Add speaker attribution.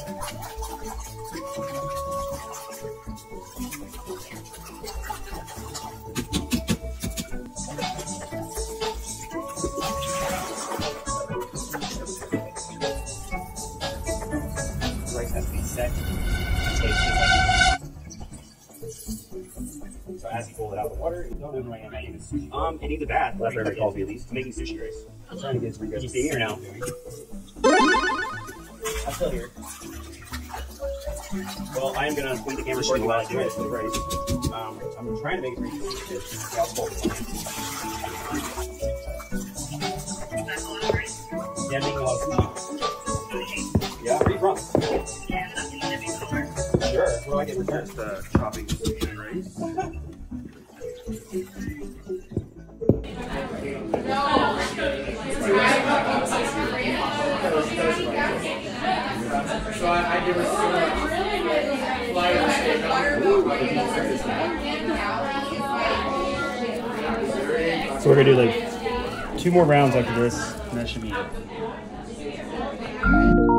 Speaker 1: Rice has to be set to taste just like so as you pull it out of the water, you don't know how you sushi. It needs a bath. That's what everybody calls me, at least. Making sushi rice. I'm trying to get some. Can you see me or no? I'm still here. Well, I am gonna point the camera for you while I do it with rice. I'm trying to make it for you. Yeah, making a lot of food. Yeah, where are you from? Sure. What do I get in return? Just chopping sushi rice.
Speaker 2: So I give her so much
Speaker 1: So we're gonna do like 2 more rounds after this, and that should be it.